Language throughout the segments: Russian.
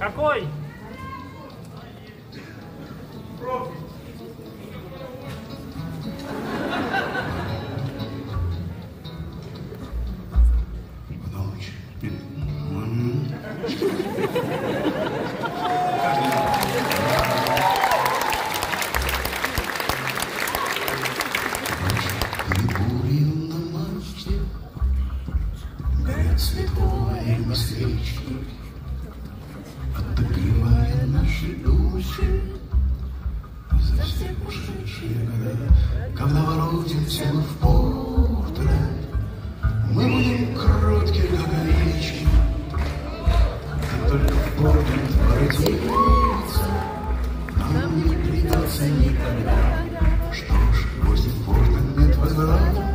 Какой? Святой москвички, отогревая наши души за все ушедшие года. Когда воротимся мы в Порт-Ленд, мы будем кроткие, как овечки. Как только в Порт-Ленд воротиться, нам не придется никогда. Что ж, если в Порт-Ленд нет возврата,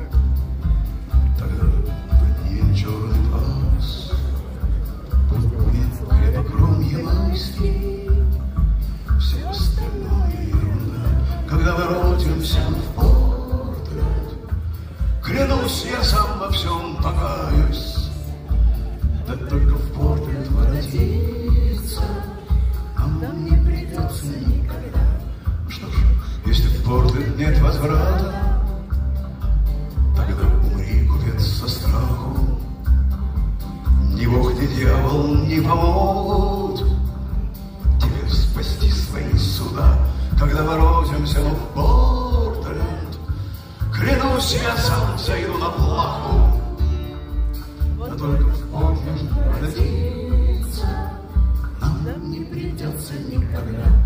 все остальное ерунда. Когда воротимся в Порт-Ленд, клянусь, я сам во всем покаюсь. Да только в Порт-Ленд воротиться нам не придется никогда. Что ж, если в Порт-Ленд нет возврата, тогда умри, купец, со страху. Ни бог, ни дьявол не помогут тебе спасти свои суда. Когда воротимся мы в Порт-Ленд, клянусь, я сам зайду на плаху. Но только в Порт-Ленд воротиться нам не придется никогда.